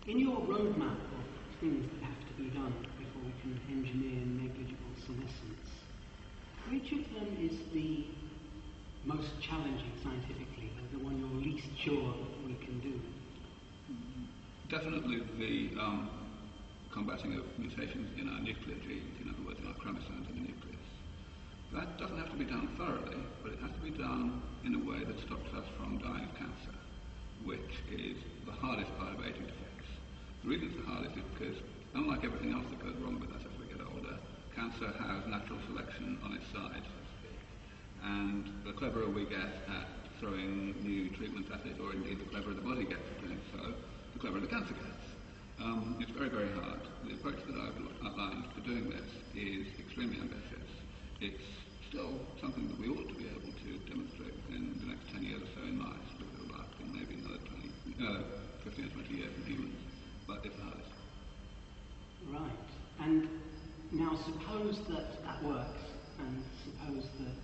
In your roadmap of things that have to be done before we can engineer negligible senescence, which of them is the most challenging scientifically, the one you're least sure that we can do? Definitely the combating of mutations in our nuclear genes, in other words, in our chromosomes in the nucleus. That doesn't have to be done thoroughly, but it has to be done in a way that stops us from dying of cancer, which is the hardest part of aging to fix. The reason it's the hardest is because, unlike everything else that goes wrong with us as we get older, cancer has natural selection on its side, so to speak. And the cleverer we get at throwing new treatments at it, or indeed the cleverer the body gets at doing so, the cleverer the cancer gets. It's very, very hard. The approach that I've outlined for doing this is extremely ambitious. It's still something that we ought to be able to demonstrate within the next 10 years or so in mice, but it will last in maybe another 15 or 20 years in humans, but it's the hardest. Right. And now suppose that that works, and suppose that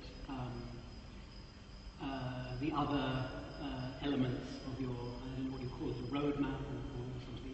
the other elements of your, I don't know what you call it, a roadmap or something,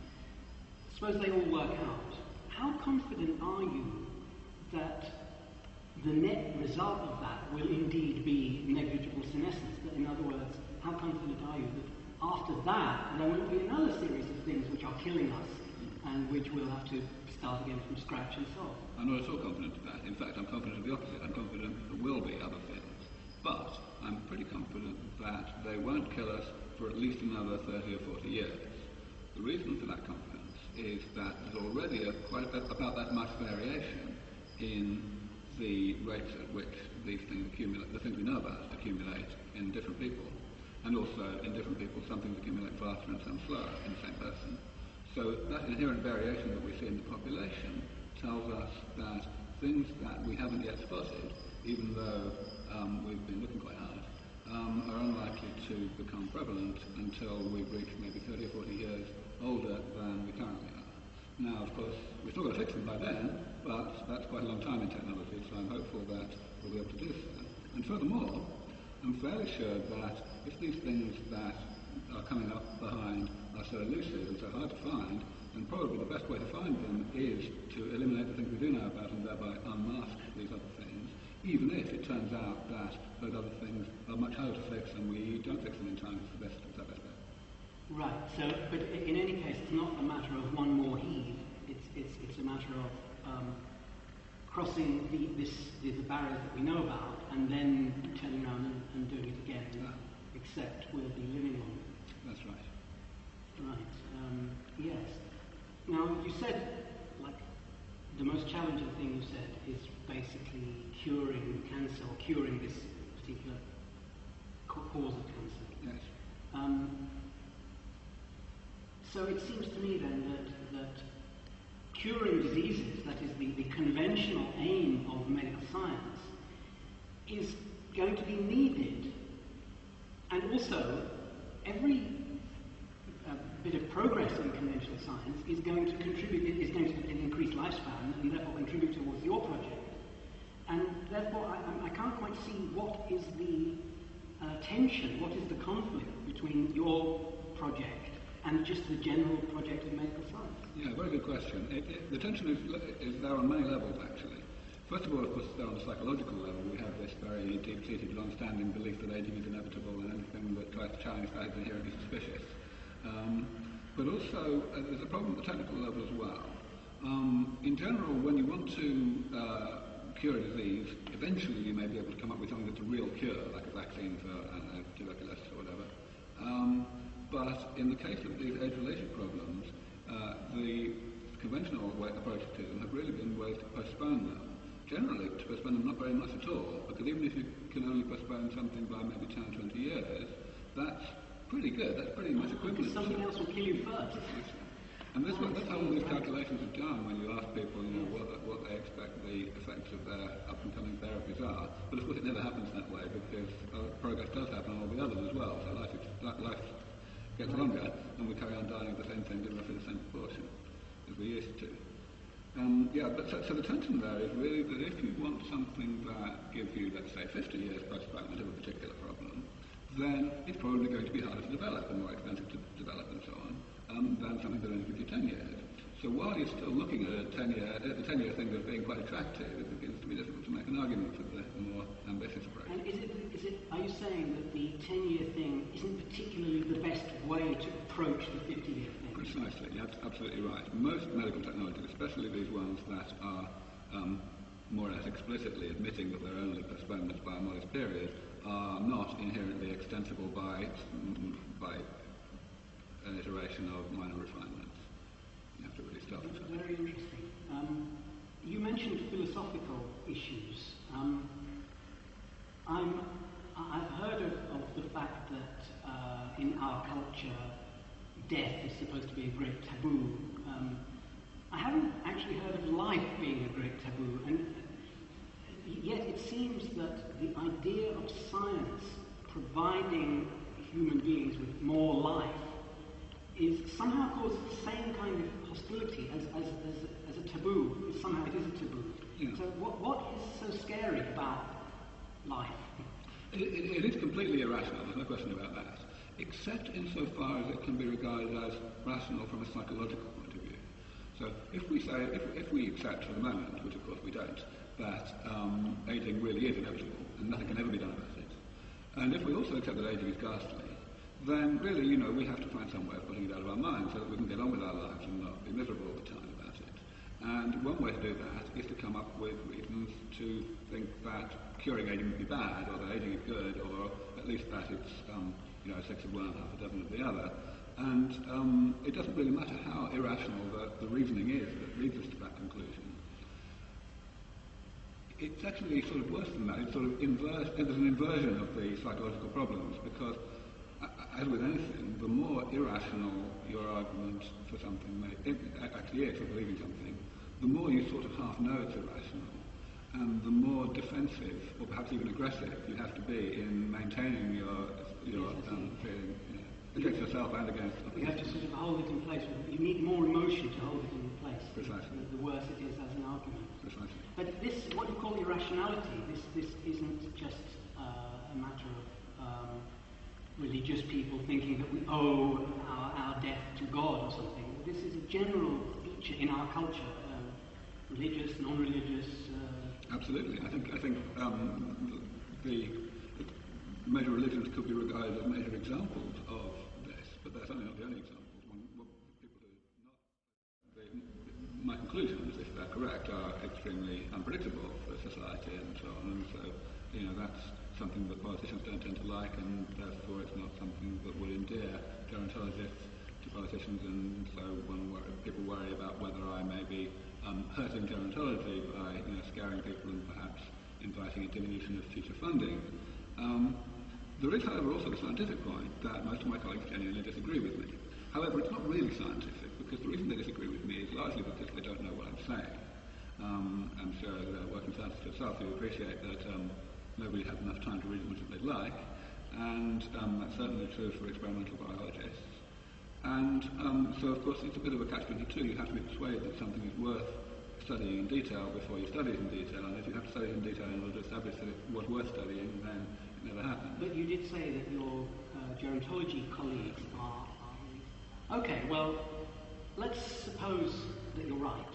suppose they all work out. How confident are you that the net result of that will indeed be negligible senescence? That, in other words, how confident are you that after that there will be another series of things which are killing us and which we'll have to start again from scratch and solve? I'm not at all confident of that. In fact, I'm confident of the opposite. I'm confident there will be other things. But I'm pretty confident that they won't kill us for at least another 30 or 40 years. The reason for that confidence is that there's already about that much variation in the rates at which these things accumulate, the things we know about accumulate in different people. And also in different people, some things accumulate faster and some slower in the same person. So that inherent variation that we see in the population tells us that things that we haven't yet spotted, even though we've been looking quite hard, are unlikely to become prevalent until we've reached maybe 30 or 40 years older than we currently are. Now, of course, we've still got to fix them by then, but that's quite a long time in technology, so I'm hopeful that we'll be able to do so. And furthermore, I'm fairly sure that if these things that are coming up behind are so elusive and so hard to find, then probably the best way to find them is to eliminate the things we do know about and thereby unmask these other things, even if it turns out that those other things are much harder to fix and we don't fix them in time. It's the best bet. Right. So, but in any case, it's not a matter of one more heave. It's a matter of crossing the barriers that we know about and then turning around and doing it again. Yeah. Except we'll be living on. That's right. Right. Yes. Now, you said, like, the most challenging thing you said is basically curing cancer, or curing this particular cause of cancer. Yes. So it seems to me then that curing diseases, that is the conventional aim of medical science, is going to be needed. And also, every bit of progress in conventional science is going to increase lifespan and therefore contribute towards your project. And therefore, I can't quite see what is the tension, what is the conflict between your project and just the general project of medical science. Yeah, very good question. The tension is there on many levels, actually. First of all, of course, there on the psychological level, we have this very deep-seated, long-standing belief that aging is inevitable and anything that tries to challenge that is inherently suspicious. But also, there's a problem at the technical level as well. In general, when you want to cure a disease, eventually you may be able to come up with something that's a real cure, like a vaccine for, I don't know, tuberculosis or whatever. But in the case of these age-related problems, the conventional approaches to them have really been ways to postpone them. Generally, to postpone them not very much at all, because even if you can only postpone something by maybe 10 or 20 years, that's pretty good. That's pretty much equivalent. Because something else will kill you first. And that's how all these calculations are done when you ask people, what they expect the effects of their up-and-coming therapies are. But of course, it never happens that way because progress does happen on all the others as well. So life gets longer, and we carry on dying of the same thing in roughly the same proportion as we used to. So the tension there is really that if you want something that gives you, let's say, 50 years postponement of a particular problem, then it's probably going to be harder to develop and more expensive to develop and so on. than something that only gives you 10 years. So while you're still looking at the 10-year thing as being quite attractive, it begins to be difficult to make an argument for the more ambitious approach. And are you saying that the 10-year thing isn't particularly the best way to approach the 50-year thing? Precisely, that's absolutely right. Most medical technologies, especially these ones that are more or less explicitly admitting that they're only postponements by a modest period, are not inherently extensible by an iteration of minor refinements. You have to really start with that. Very interesting. You mentioned philosophical issues. I've heard of the fact that in our culture, death is supposed to be a great taboo. I haven't actually heard of life being a great taboo, and yet it seems that the idea of science providing human beings with more life is somehow causes the same kind of hostility as a taboo. Somehow it is a taboo. Yeah. So what is so scary about life? It is completely irrational, there's no question about that, except insofar as it can be regarded as rational from a psychological point of view. So if we accept for the moment, which of course we don't, that aging really is inevitable and nothing can ever be done about it, and if we also accept that aging is ghastly, then really, we have to find some way of putting it out of our minds so that we can get on with our lives and not be miserable all the time about it. And one way to do that is to come up with reasons to think that curing aging would be bad, or that aging is good, or at least that it's 6 of one, half a dozen of the other. And it doesn't really matter how irrational the reasoning is that leads us to that conclusion. It's actually sort of worse than that. It's sort of there's an inversion of the psychological problems, because as with anything, the more irrational your argument for something actually is, for believing something, the more you sort of half know it's irrational, and the more defensive, or perhaps even aggressive, you have to be in maintaining your feeling against yourself and against others. You have to sort of hold it in place. You need more emotion to hold it in place. Precisely. The worse it is as an argument. Precisely. But this, what you call irrationality, this isn't just a matter of religious people thinking that we owe our death to God or something. This is a general feature in our culture, religious, non-religious. Absolutely. I think the major religions could be regarded as major examples of this, but they're certainly not the only examples. My conclusions, if they're correct, are extremely unpredictable for society and so on, and so that's something that politicians don't tend to like, and therefore it's not something that would endear gerontologists to politicians, and so people worry about whether I may be hurting gerontology by scaring people and perhaps inviting a diminution of future funding. There is, however, also the scientific point that most of my colleagues genuinely disagree with me. However, it's not really scientific, because the reason they disagree with me is largely because they don't know what I'm saying. I'm sure as a working scientist yourself, you appreciate that nobody has enough time to read as much as they'd like, and that's certainly true for experimental biologists. And so, of course, it's a bit of a catch-22. You have to be persuaded that something is worth studying in detail before you study it in detail, and if you have to study it in detail in order to establish that it was worth studying, then it never happens. But you did say that your gerontology colleagues are... Okay, well, let's suppose that you're right.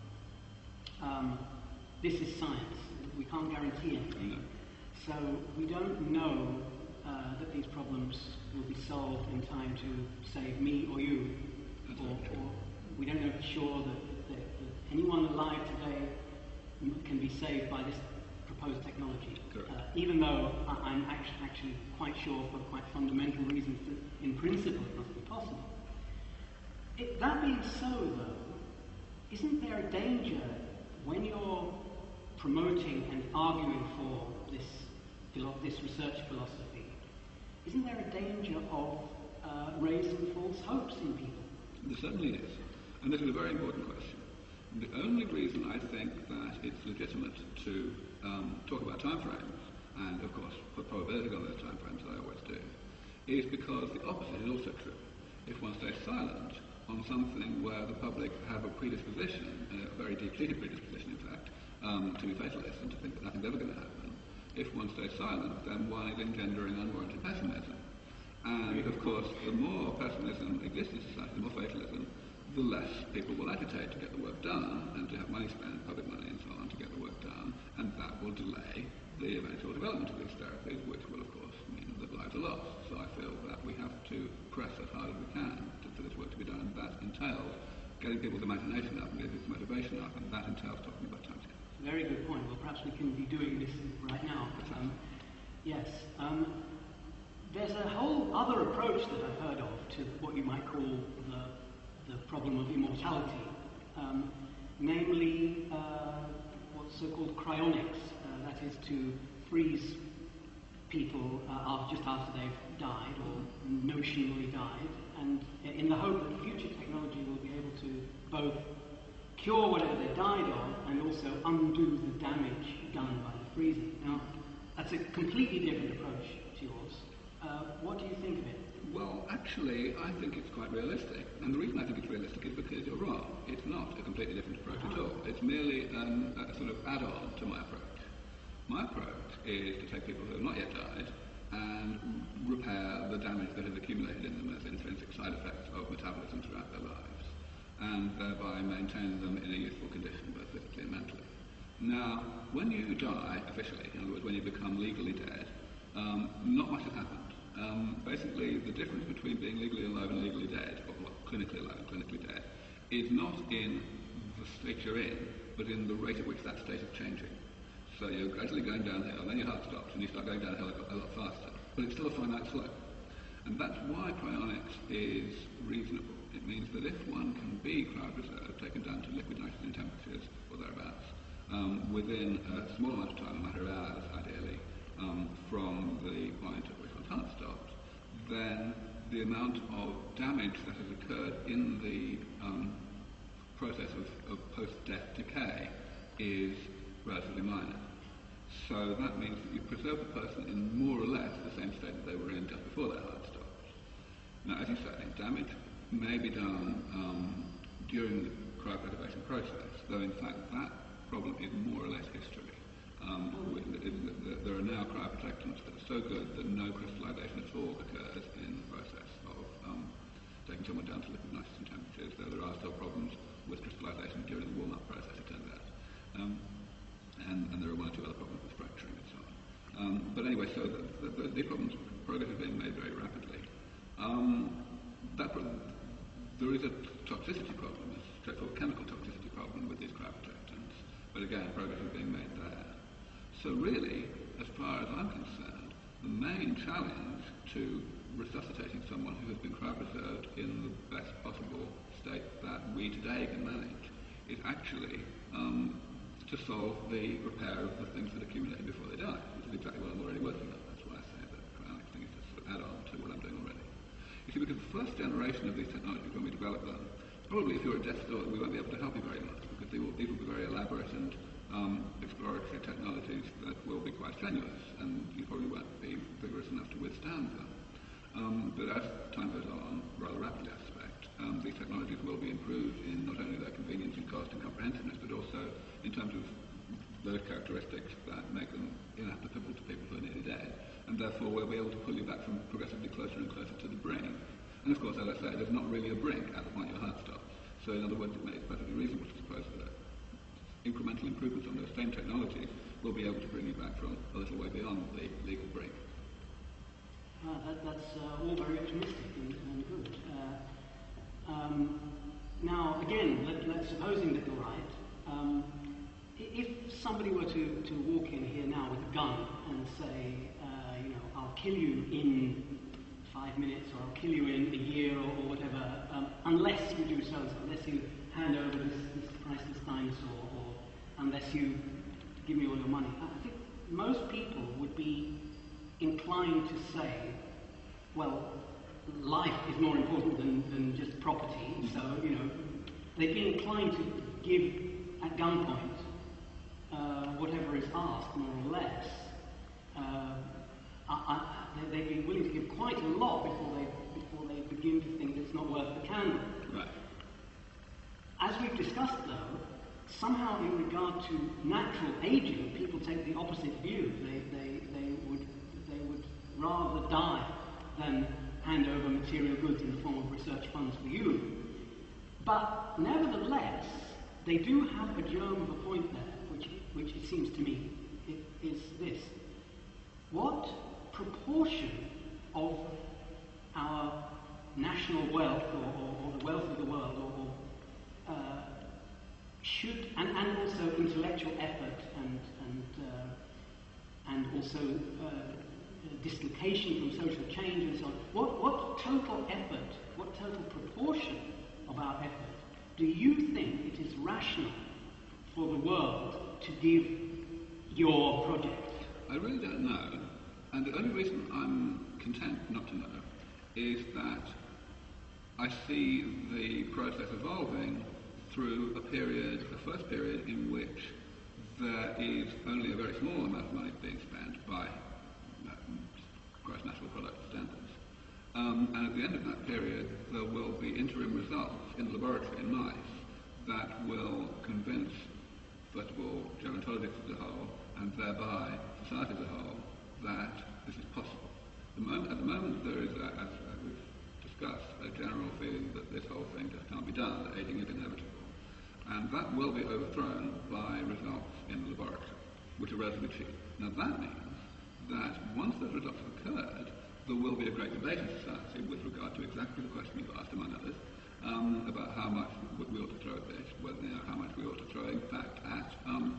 This is science. We can't guarantee anything. No. So we don't know that these problems will be solved in time to save me or you. Or we don't know for sure that anyone alive today can be saved by this proposed technology. Even though I'm actually quite sure, for quite fundamental reasons, that in principle it must be possible. That being so, though, isn't there a danger when you're promoting and arguing for this research philosophy? Isn't there a danger of raising false hopes in people? There certainly is. And this is a very important question. The only reason I think that it's legitimate to talk about timeframes, and of course put probability on those timeframes, as I always do, is because the opposite is also true. If one stays silent on something where the public have a predisposition, a very deep-seated predisposition, in fact, to be fatalist and to think that nothing's ever going to happen, if one stays silent, then one is engendering unwarranted pessimism. And of course, the more pessimism exists in society, the more fatalism, the less people will agitate to get the work done and to have money spent, public money and so on, to get the work done, and that will delay the eventual development of these therapies, which will of course mean that lives are lost. So I feel that we have to press as hard as we can for this work to be done, and that entails getting people's imagination up and getting people's motivation up, and that entails talking about time scales. Very good point. Well, perhaps we can be doing this right now. Yes. There's a whole other approach that I've heard of to what you might call the problem of immortality, namely what's so-called cryonics, that is to freeze people just after they've died or notionally died, and in the hope that future technology will be able to both cure whatever they died of and also undo the damage done by the freezing. Now, that's a completely different approach to yours. What do you think of it? Well, actually, I think it's quite realistic. And the reason I think it's realistic is because you're wrong. It's not a completely different approach at all. It's merely a sort of add-on to my approach. My approach is to take people who have not yet died and repair the damage that has accumulated in them as intrinsic side effects of metabolism throughout their lives, and thereby maintain them in a useful condition, both physically and mentally. Now, when you die officially, in other words, when you become legally dead, not much has happened. Basically, the difference between being legally alive and legally dead, or clinically alive and clinically dead, is not in the state you're in, but in the rate at which that state is changing. So you're gradually going downhill, then your heart stops, and you start going downhill a lot faster. But it's still a finite slope. And that's why cryonics is reasonable. It means that if one can be cryopreserved, taken down to liquid nitrogen temperatures, or thereabouts, within a small amount of time, a matter of hours, ideally, from the point at which one's heart stopped, then the amount of damage that has occurred in the process of post-death decay is relatively minor. So that means that you preserve the person in more or less the same state that they were in just before their heart stopped. Now, as you say, damage may be done during the cryopreservation process, though in fact that problem is more or less history. There are now cryoprotectants that are so good that no crystallization at all occurs in the process of taking someone down to liquid nitrogen temperatures, though there are still problems with crystallization during the warm-up process, it turns out. And there are one or two other problems with fracturing and so on. But anyway, so the problems, progress is being made very rapidly. There is a toxicity problem, a straightforward chemical toxicity problem with these cryoprotectants, but again, progress is being made there. So really, as far as I'm concerned, the main challenge to resuscitating someone who has been cryopreserved in the best possible state that we today can manage is actually to solve the repair of the things that accumulated before they died, which is exactly what I'm already working on. That's why I say that the cryonics thing is just sort of add-on to what I'm doing already. You see, because the first generation of these technologies, when we develop them, probably if you're at death's door, we won't be able to help you very much, because these will be very elaborate and exploratory technologies that will be quite strenuous, and you probably won't be vigorous enough to withstand them. But as time goes on, rather rapidly I suspect, these technologies will be improved in not only their convenience and cost and comprehensiveness, but also in terms of those characteristics that make them inapplicable to people who are nearly dead. And therefore we'll be able to pull you back from progressively closer and closer to the brink. And of course, as I say, there's not really a brink at the point your heart stops. So in other words, it's perfectly reasonable to suppose that incremental improvements on those same technologies will be able to bring you back from a little way beyond the legal brink. That's all very optimistic and good. Now, again, supposing that you're right, if somebody were to walk in here now with a gun and say, I'll kill you in 5 minutes, or I'll kill you in a year, or whatever, unless you do so, unless you hand over this priceless dinosaur, or unless you give me all your money, I think most people would be inclined to say, well, life is more important than just property, so, they'd be inclined to give at gunpoint whatever is asked, more or less. They'd be willing to give quite a lot before they begin to think that it's not worth the candle. Right. As we've discussed, though, somehow in regard to natural aging, people take the opposite view. They would rather die than hand over material goods in the form of research funds for you. But nevertheless, they do have a germ of a point there, which it seems to me is this. What proportion of our national wealth or the wealth of the world should, and also intellectual effort and also dislocation from social change and so on, what total effort, what total proportion of our effort do you think it is rational for the world to give your project? I really don't know, and the only reason I'm content not to know is that I see the process evolving through a first period in which there is only a very small amount of money being spent by gross national product standards. And at the end of that period, there will be interim results in the laboratory in mice that will convince, first of all, gerontologists as a whole, and thereby society as a whole, that this is possible. At the moment, there is, as we've discussed, a general feeling that this whole thing just can't be done, that aging is inevitable. And that will be overthrown by results in the laboratory, which are relatively cheap. Now that means that once those results have occurred, there will be a great debate in society with regard to exactly the question you've asked, among others, about how much we ought to throw at this, how much we ought to throw, in fact, at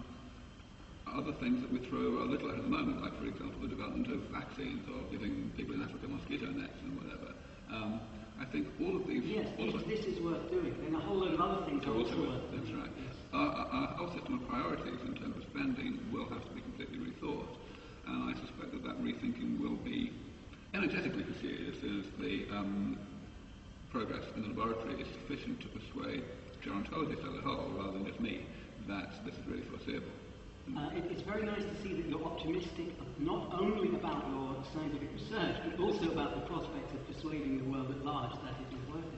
other things that we throw a little at the moment, like, for example, the development of vaccines or giving people in Africa mosquito nets and whatever. I think all of these... Yes, this is worth doing, and a whole load of other things are also worth doing. That's right. Yes. Our whole system of priorities in terms of spending will have to be completely rethought, and I suspect that rethinking will be energetically pursued as soon as the progress in the laboratory is sufficient to persuade gerontologists as a whole, rather than just me, that this is really foreseeable. It's very nice to see that you're optimistic not only about your scientific research, but also about the prospects of persuading the world at large that it is worth it.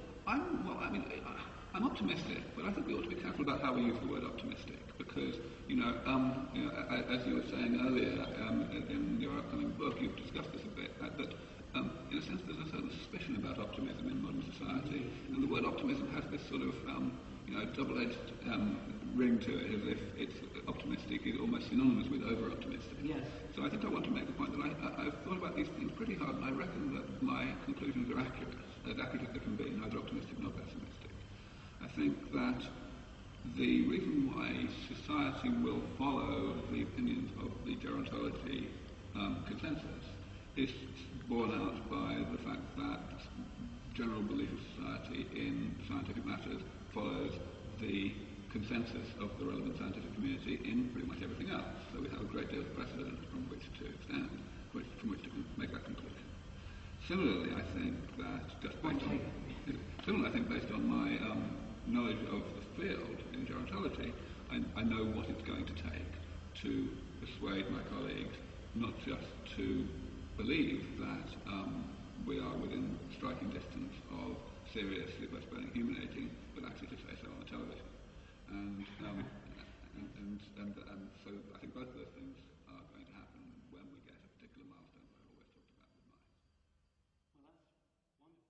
I'm optimistic, but I think we ought to be careful about how we use the word optimistic, because, as you were saying earlier in your upcoming book, you've discussed this a bit, that in a sense there's a certain suspicion about optimism in modern society, and the word optimism has this sort of double-edged ring to it, as if it's optimistic is almost synonymous with over-optimistic. Yes. So I think I want to make the point that I've thought about these things pretty hard, and I reckon that my conclusions are accurate as they can be, neither optimistic nor pessimistic. I think that the reason why society will follow the opinions of the gerontology consensus is borne out by the fact that general belief of society in scientific matters follows the consensus of the relevant scientific community in pretty much everything else. So we have a great deal of precedent from which to stand, from which to make that conclusion. Similarly, I think that based on my knowledge of the field in gerontology, I know what it's going to take to persuade my colleagues not just to believe that we are within striking distance of seriously postponing human aging, but actually to say so on the television. And so I think both of those things are going to happen when we get a particular milestone that I've always talked about with mine. Well, that's wonderful.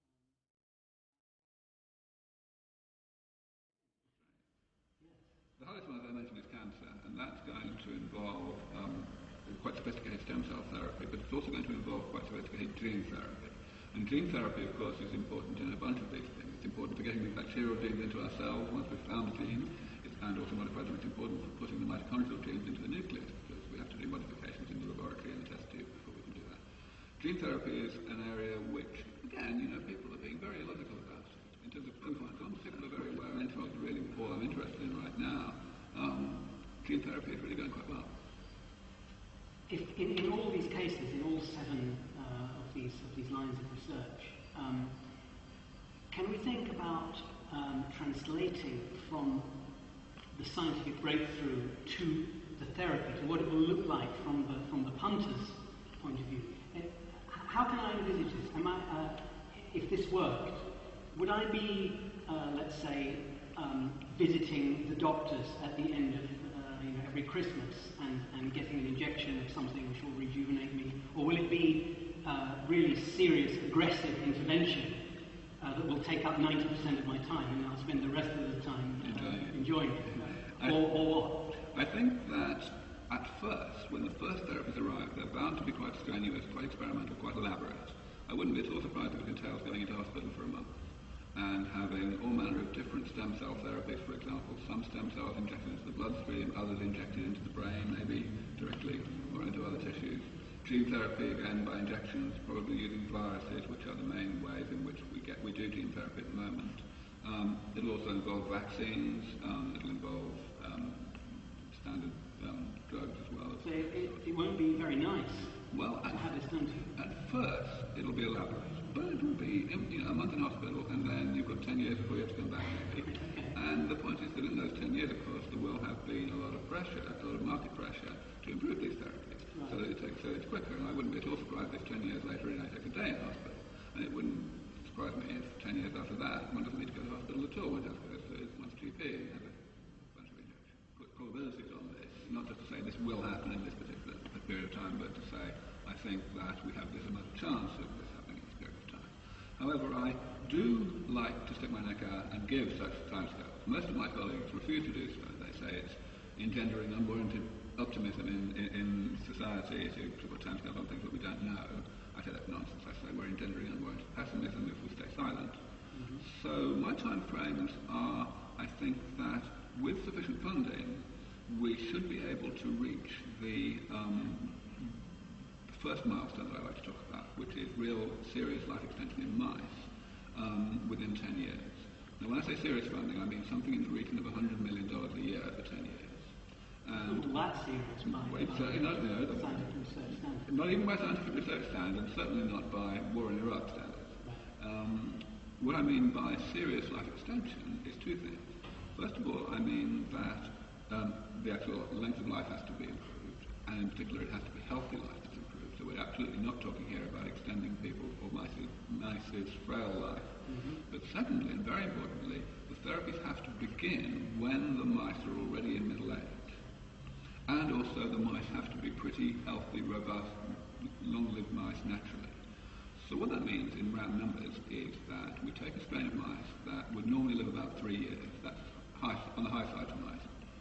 Yes. The hardest one, as I mentioned, is cancer, and that's going to involve quite sophisticated stem cell therapy, but it's also going to involve quite sophisticated gene therapy. And gene therapy, of course, is important in a bunch of these things. It's important for getting the bacterial genes into our cells once we've found the genes, and also modified them. It's important for putting the mitochondrial genes into the nucleus, because we have to do modifications in the laboratory and the test tube before we can do that. Gene therapy is an area which, again, people are being very illogical about. In terms of proof, one particular very well interest, really all I'm interested in right now, gene therapy is really going quite well. If in all these cases, in all 7 of these lines of research, can we think about translating from the scientific breakthrough to the therapy, to what it will look like from the punter's point of view? How can I envisage this? If this worked, would I be, let's say, visiting the doctors at the end of every Christmas and getting an injection of something which will rejuvenate me? Or will it be really serious, aggressive intervention that will take up 90% of my time, and I'll spend the rest of the time enjoying it? Or what? I think that at first, when the first therapies arrive, they're bound to be quite strenuous, quite experimental, quite elaborate. I wouldn't be at all surprised if it entails going into hospital for a month and having all manner of different stem cell therapies, for example. Some stem cells injected into the bloodstream, others injected into the brain, maybe directly, or into other tissues. Gene therapy, again, by injections, probably using viruses, which are the main ways in which we do gene therapy at the moment. It'll also involve vaccines, it'll involve standard drugs as well. So it won't be very nice to have this done to you. At first, it'll be elaborate, but it will be a month in hospital, and then you've got 10 years before you have to come back, maybe. Okay. And the point is that in those 10 years, of course, there will have been a lot of pressure, a lot of market pressure to improve these therapies, right. so that it's quicker. And I wouldn't be at all surprised if 10 years later I take a day in hospital, and it wouldn't surprise me if 10 years after that one doesn't need to go to hospital at all. One just goes to one's GP and has a bunch of injections. Put probabilities on this, not just to say this will happen in this particular period of time, but to say I think that we have this amount of chance of this happening in this period of time. However, I do like to stick my neck out and give such timescales. Most of my colleagues refuse to do so. They say it's engendering unwarranted optimism in society to put timescales on things that we don't know. I say that's nonsense. I say we're engendering unwarranted pessimism if we stay silent. Mm-hmm. So my time frames are, I think that with sufficient funding, we should be able to reach the first milestone that I like to talk about, which is real serious life extension in mice within 10 years. Now, when I say serious funding, I mean something in the region of $100 million a year for 10 years. And that's serious by scientific research standards. Not even by scientific research standards, certainly not by war in Iraq standards. Right. What I mean by serious life extension is two things. First of all, I mean that the actual length of life has to be improved, and in particular it has to be healthy life that's improved. So we're absolutely not talking here about extending people or mice's frail life. Mm-hmm. But secondly, and very importantly, the therapies have to begin when the mice are already in middle age. And also the mice have to be pretty healthy, robust, long-lived mice naturally. So what that means in round numbers is that we take a strain of mice that would normally live about 3 years, that's on the high side for mice,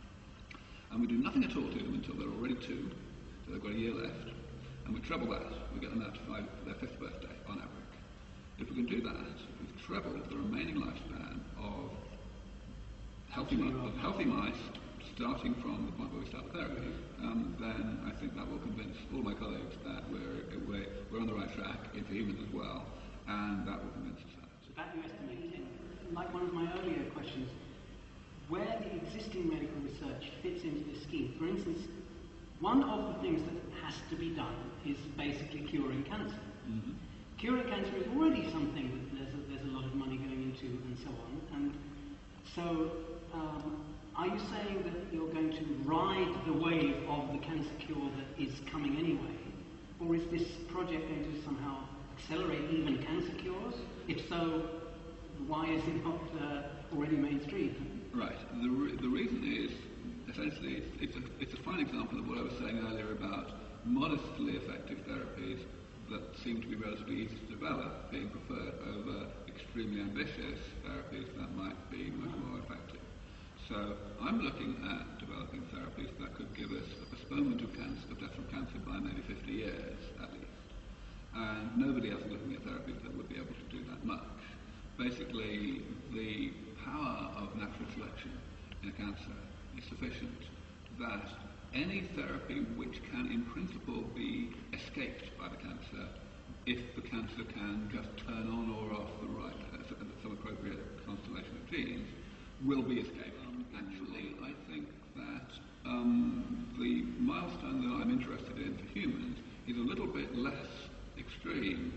and we do nothing at all to them until they're already 2, so they've got a year left, and we treble that. We get them out to their 5th birthday on average. If we can do that, we've trebled the remaining lifespan of healthy mice, starting from the point where we start the therapy. Then I think that will convince all my colleagues that we're on the right track into humans as well, and that will convince us that. So that you estimate, like one of my earlier questions, where the existing medical research fits into this scheme. For instance, one of the things that has to be done is basically curing cancer. Mm-hmm. Curing cancer is already something that there's a lot of money going into and so on. And so, are you saying that you're going to ride the wave of the cancer cure that is coming anyway? Or is this project going to somehow accelerate even cancer cures? If so, why is it not already mainstream? Right. The reason is, essentially, it's a fine example of what I was saying earlier about modestly effective therapies that seem to be relatively easy to develop being preferred over extremely ambitious therapies that might be much more effective. So I'm looking at developing therapies that could give us a postponement of death from cancer by maybe 50 years at least. And nobody else is looking at therapies that would be able to do that much. Basically, the power of natural selection in a cancer is sufficient that any therapy which can in principle be escaped by the cancer, if the cancer can just turn on or off the right, some appropriate constellation of genes, will be escaped. Actually, I think that the milestone that I'm interested in for humans is a little bit less extreme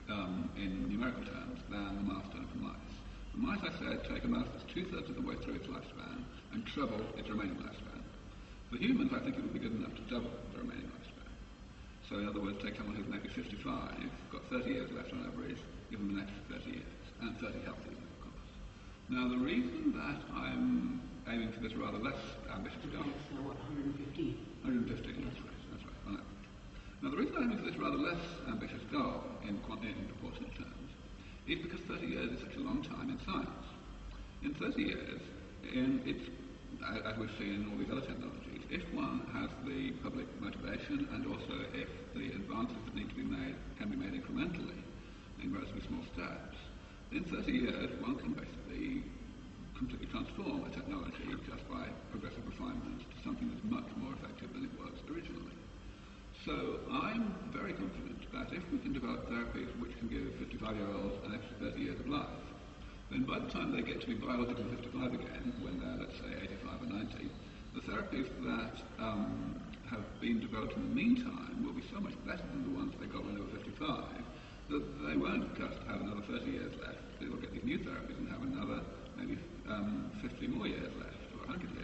in numerical terms than the milestone for mice. For mice, I said, take a mouse that's 2/3 of the way through its lifespan and treble its remaining lifespan. For humans, I think it would be good enough to double the remaining lifespan. So in other words, take someone who's maybe 55, got 30 years left on average, give them an extra 30 years, and 30 healthy years, of course. Now, the reason that I'm aiming for this rather less ambitious goal. It's, 115? 115, that's right, on average. Now, the reason I'm aiming for this rather less ambitious goal in proportionate terms is because 30 years is such a long time in science. In 30 years, as we've seen in all these other technologies, if one has the public motivation and also if the advances that need to be made can be made incrementally in relatively small steps, in 30 years one can basically completely transform a technology just by progressive refinement to something that's much more effective than it was originally. So I'm very confident that if we can develop therapies which can give 55-year-olds an extra 30 years of life, then by the time they get to be biologically 55 again, when they're, let's say, 85 or 90, the therapies that have been developed in the meantime will be so much better than the ones they got when they were 55 that they won't just have another 30 years left. They will get these new therapies and have another maybe 50 more years left, or 100 years.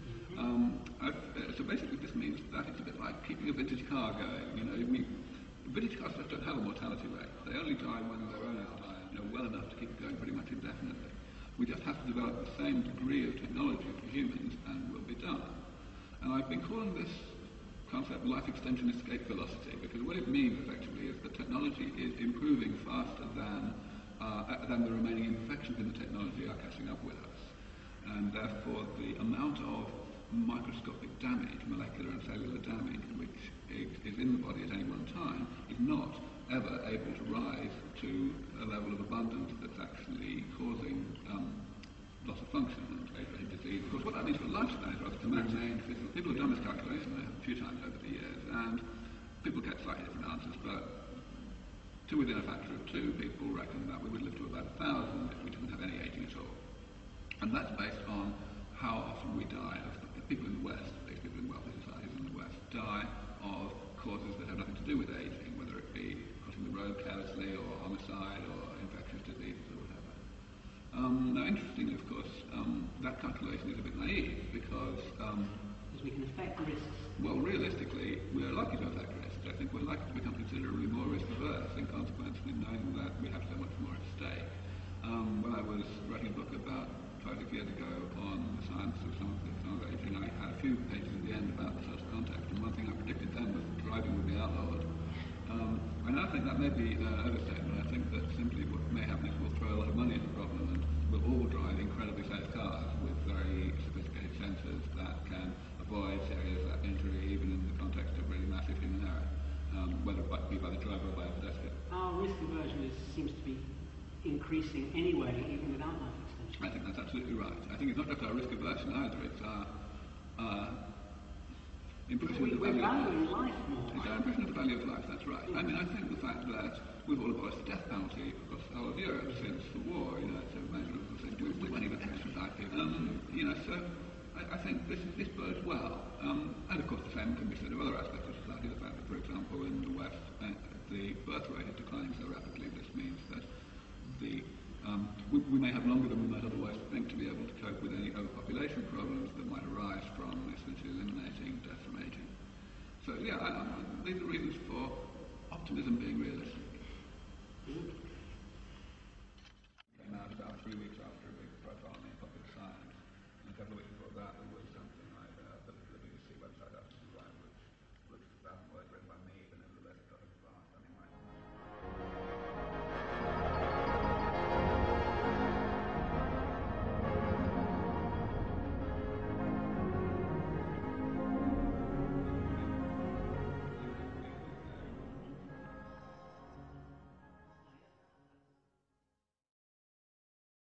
So basically this means that it's a bit like keeping a vintage car going. Vintage cars just don't have a mortality rate. They only die when their owners die, well enough to keep it going pretty much indefinitely. We just have to develop the same degree of technology for humans and we'll be done. And I've been calling this concept life extension escape velocity because what it means effectively is that technology is improving faster than the remaining imperfections in the technology are catching up with us. And therefore the amount of microscopic damage, molecular and cellular damage, which is in the body at any one time, is not ever able to rise to a level of abundance that's actually causing loss of function and age-related disease. Of course, what that means for lifespan is rather dramatic. People have done this calculation a few times over the years, and people get slightly different answers, but to within a factor of 2, people reckon that we would live to about 1,000 if we didn't have any aging at all. And that's based on how often we die of people in the West, people in wealthy societies in the West, die of causes that have nothing to do with aging, whether it be crossing the road carelessly or homicide or infectious diseases or whatever. Now, interestingly, of course, that calculation is a bit naive because we can affect risks. Well, realistically, we are likely to affect risks. I think we're likely to become considerably more risk-averse in consequence of knowing that we have so much more at stake. When I was writing a book about 5 years ago on the science of some of aging, I had a few pages at the end about the social context, and one thing I predicted then was that driving would be outlawed. I now think that may be an overstatement. I think that simply what may happen is we'll throw a lot of money at the problem and we'll all drive incredibly safe cars with very sophisticated sensors that can avoid serious injury even in the context of really massive human error, whether it be by the driver or by a pedestrian. Our risk aversion seems to be increasing anyway, even without life extension. I think that's absolutely right. I think it's not just our risk aversion either, it's our impression of the value of life. It's our impression of the value of life, that's right. I mean, I think the fact that we've all abolished the death penalty across the whole of Europe since the war, it's a measure of the thing to do anything to society. So I think this bodes well. And of course the same can be said of other aspects of society. The fact that, for example, in the West, the birth rate is declining so rapidly, this means that we may have longer than we might otherwise think to be able to cope with any overpopulation problems that might arise from essentially eliminating death from aging. So yeah, these are reasons for optimism being realistic.